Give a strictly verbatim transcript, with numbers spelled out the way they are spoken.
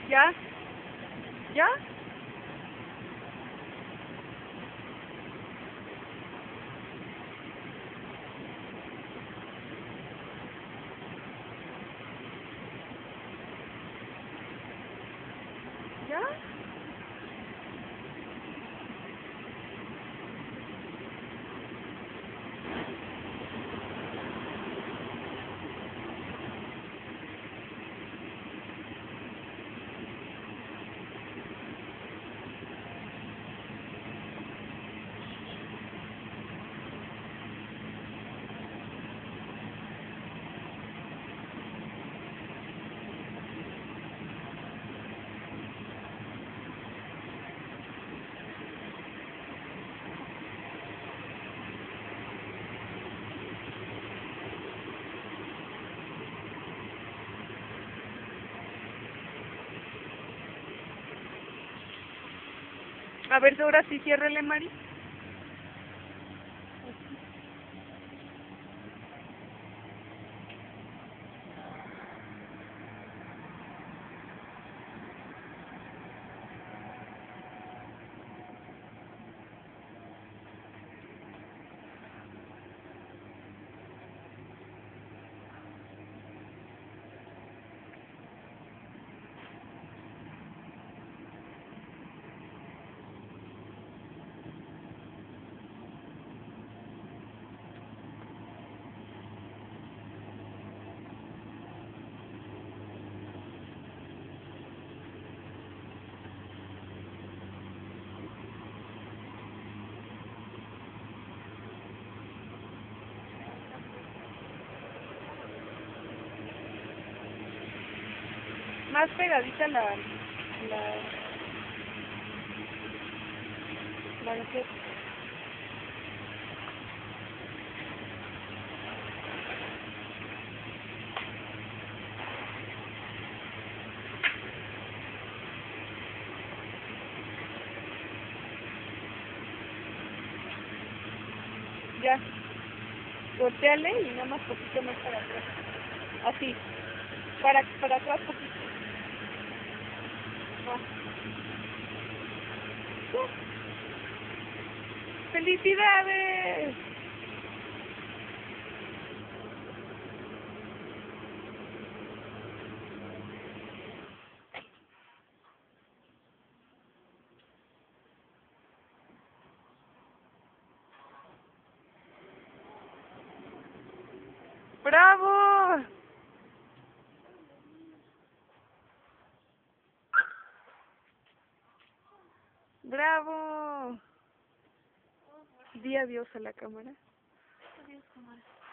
¿Ya? ¿Ya? ¿Ya? A ver, ahora sí ciérrele, Mari. Más pegadita la... la... la banqueta. Ya. Volteale y nada más poquito más para atrás. Así. Para, para atrás poquito. Ah. Ya. ¡Felicidades! ¡Bravo! ¡Bravo! Di adiós a la cámara. Adiós, cámara.